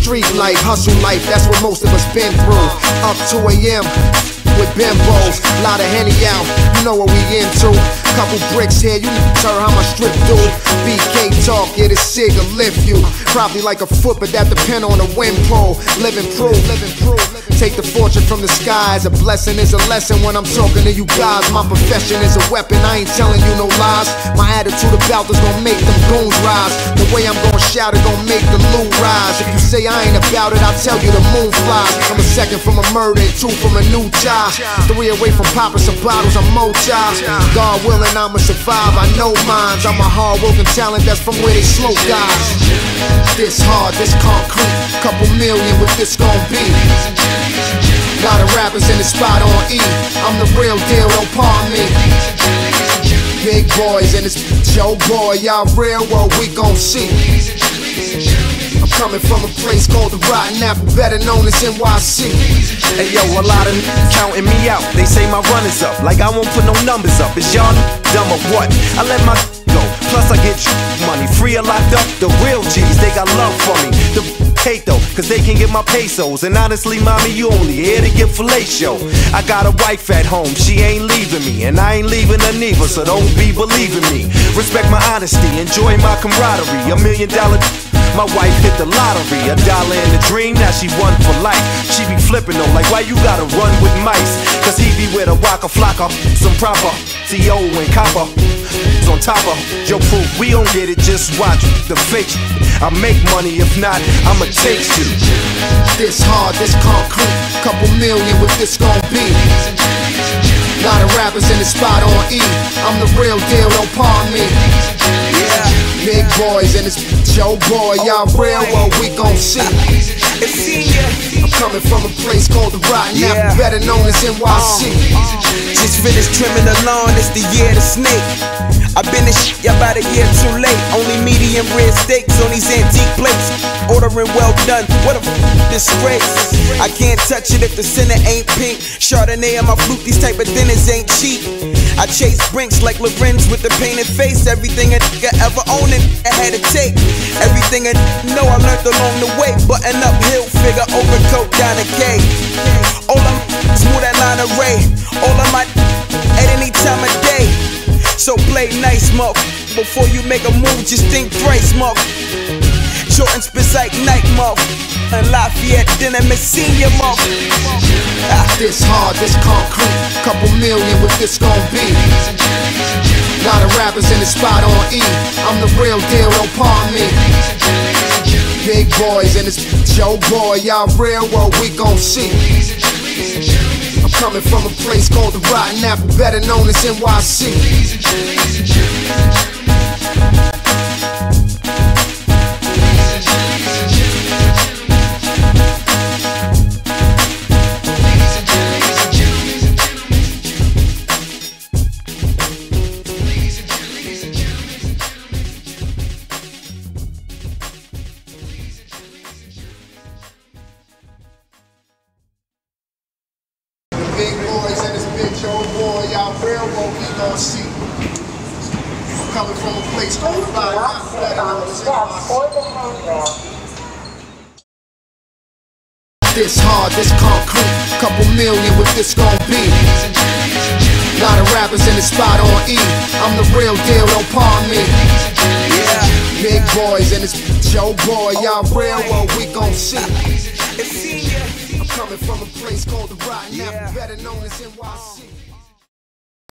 street life, hustle life, that's what most of us been through. Up 2 a.m. with bimbos, lot of Henny out, you know what we into. Couple bricks here, you heard how my strip do. BK talk, yeah, this cig will lift you. Probably like a foot, but that depend on the wind pole. Living proof, take the fortune from the skies. A blessing is a lesson when I'm talking to you guys. My profession is a weapon, I ain't telling you no lies. My attitude about this gon' make them goons rise. The way I'm gon' shout it gon' make the loot rise. If you say I ain't about it, I'll tell you the moon flies. I'm a second from a murder and 2 from a new job. 3 away from popping some bottles, I'm mocha. God willing, I'ma survive, I know mines. I'm a hard-working talent, that's from where they slow guys. This hard, this concrete, couple million what this gon' be. Lot of rappers in the spot on E. I'm the real deal, don't palm me. Big boys and it's Joe Boy, y'all real, well we gon' see. I'm coming from a place called the Rotten Apple, better known as NYC. Hey yo, a lot of counting me out. They say my run is up, like I won't put no numbers up. Is y'all dumb or what? I let my go, plus I get money. Free or locked up, the real G's, they got love for me. The hate though, cause they can get my pesos. And honestly, mommy, you only here to get fellatio. I got a wife at home, she ain't leaving me, and I ain't leaving her neither, so don't be believing me. Respect my honesty, enjoy my camaraderie. $1 million, my wife hit the lottery. $1 in the dream, now she won for life. She be flipping though, like why you gotta run with mice? Cause he be with a waka flocka, some proper T.O. and copper on top of your proof. We don't get it, just watch the fake. I make money, if not, I'ma take you. This hard, this concrete, couple million what this gon' be. Lot of rappers in the spot on E. I'm the real deal, don't palm me. Big boys and it's Joe Boy, y'all real, well we gon' see. I'm coming from a place called the Rotten Apple, better known as NYC. Just finished trimming the lawn, it's the year of the snake. I've been this shit about a year too late. Only medium rare steaks on these antique plates. Ordering well done, what a disgrace. I can't touch it if the center ain't pink. Chardonnay on my flute, these type of dinners ain't cheap. I chase brinks like Lorenz with the painted face. Everything a nigga ever owned it, I had to take. Everything I know I learned along the way. Button up hill figure, overcoat down a K. All I'm smooth that line array. All of my at any time of day. So play nice, muff. Before you make a move, just think thrice, muff. Jordan spits like night, muff. And Lafayette, then I'm senior, muff. This hard, this concrete, couple million what this gon' be. Lot of rappers in the spot on E. I'm the real deal, don't palm me. Big boys and it's Joe Boy, y'all real, well we gon' see. I'm coming from a place called the Rotten Apple, better known as NYC. Big boys and this bitch old boy, y'all real, what we gon' see. Coming from a place called the Rotten Apple, better known as NYC. This hard, this concrete, couple million what this gon' be. Lot of rappers in the spot on E. I'm the real deal, don't palm me. Big boys and it's Joe Boy, y'all real, what we gon' see. I'm coming from a place called the Rotten Apple, better known as NYC.